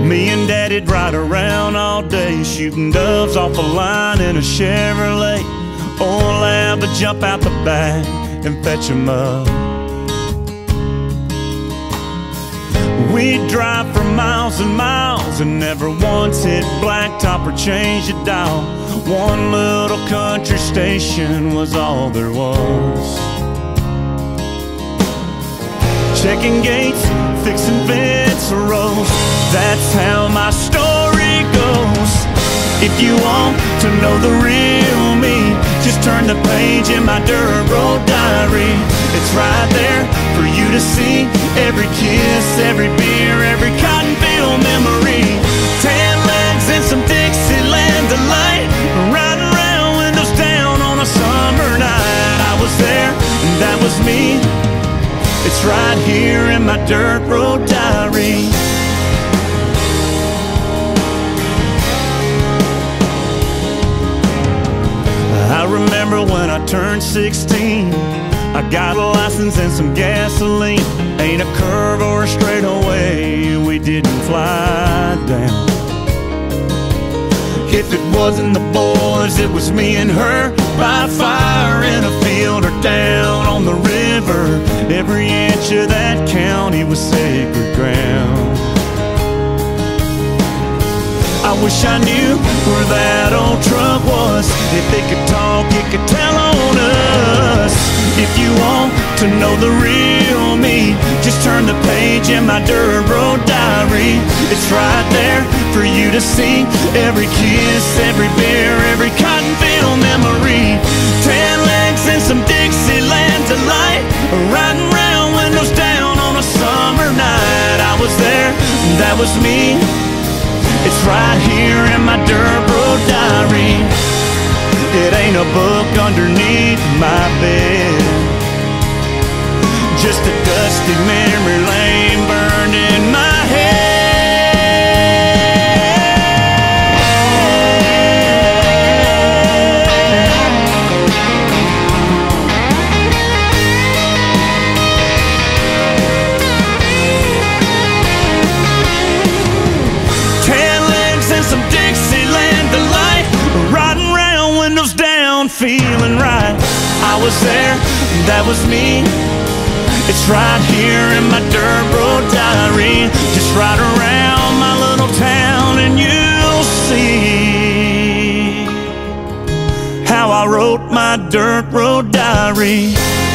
Me and Daddy'd ride around all day, shooting doves off a line in a Chevrolet. Old Lab would jump out the back and fetch 'em up. We'd drive for miles and miles and never once hit blacktop or changed a dial. One little country station was all there was. Checking gates, fixing fence rows, that's how my story goes. If you want to know the real me, just turn the page in my dirt road diary. It's right there for you to see. Every kiss, every beer, every cotton field memory. Tan legs and some Dixieland delight, riding round windows down on a summer night. I was there, and that was me. It's right here in my dirt road diary. I remember when I turned 16, I got a license and some gasoline. Ain't a curve or a straightaway we didn't fly down. If it wasn't the boys, it was me and her, by fire in a field or down on the river. Every inch of that county was sacred ground. I wish I knew where that old truck was. If it could talk, it could tell on us. If you want to know the real me, just turn the page in my dirt road diary. It's right there for you to see. Every kiss, every beer, every cotton field memory. Tan legs and some Dixieland delight, riding round windows down on a summer night. I was there, that was me. It's right here in my dirt road diary. It ain't a book underneath my bed, just a dusty memory lane burned in my head. Tan legs and some Dixieland delight, riding round windows down, feeling right. I was there, that was me. It's right here in my dirt road diary. Just ride around my little town and you'll see how I wrote my dirt road diary.